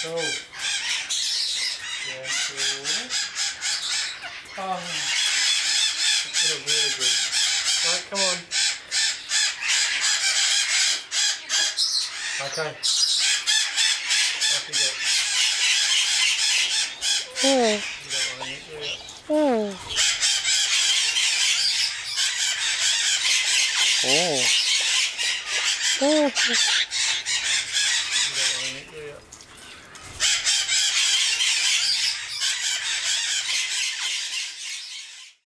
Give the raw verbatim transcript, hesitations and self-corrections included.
Go. Careful. Oh, that's really good. Right, come on. Okay. Off you go. Oh. You don't want to eat, do you? Oh. Oh. Oh.